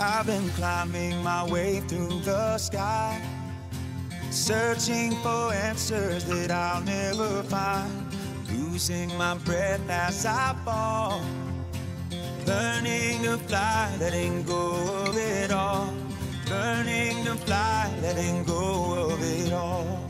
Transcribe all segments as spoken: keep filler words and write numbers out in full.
I've been climbing my way through the sky, searching for answers that I'll never find, losing my breath as I fall, learning to fly, letting go of it all, learning to fly, letting go of it all.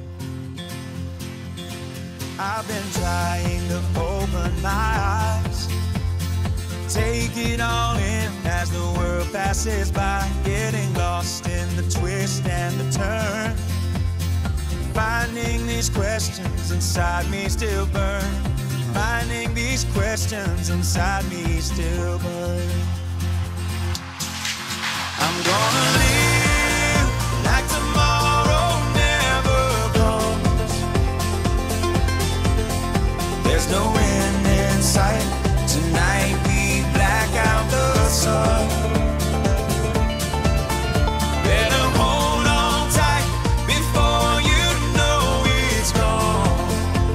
I've been trying to open my eyes, take it all in as the world passes by, getting lost in the twist and the turn, finding these questions inside me still burn, finding these questions inside me still burn. I'm gonna live like tomorrow never comes. There's no end in sight. Tonight we black out the sun. Better hold on tight before you know it's gone.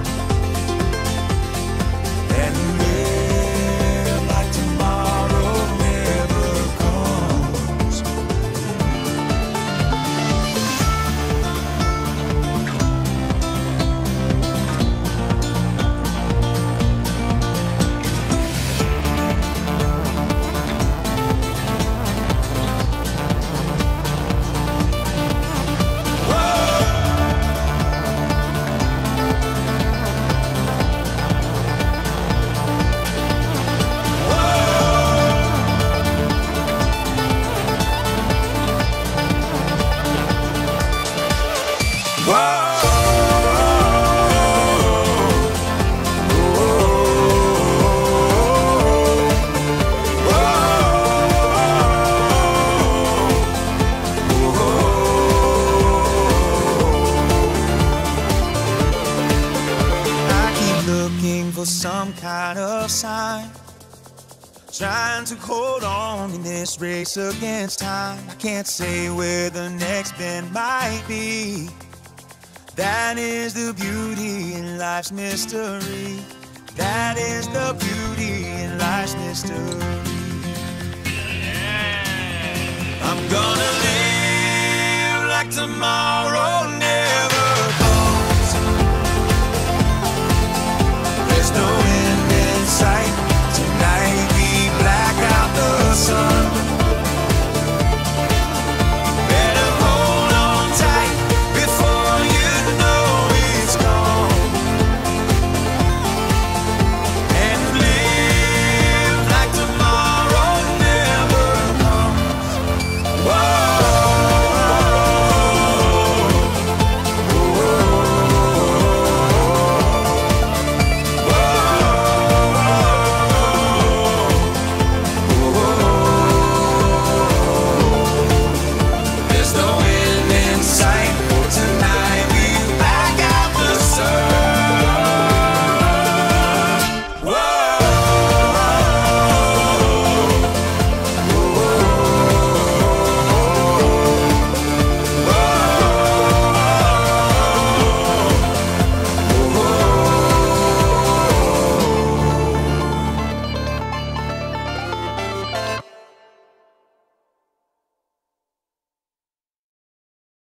And live like tomorrow never comes. Some kind of sign, trying to hold on in this race against time. I can't say where the next bend might be. That is the beauty in life's mystery. That is the beauty in life's mystery. I'm gonna live like tomorrow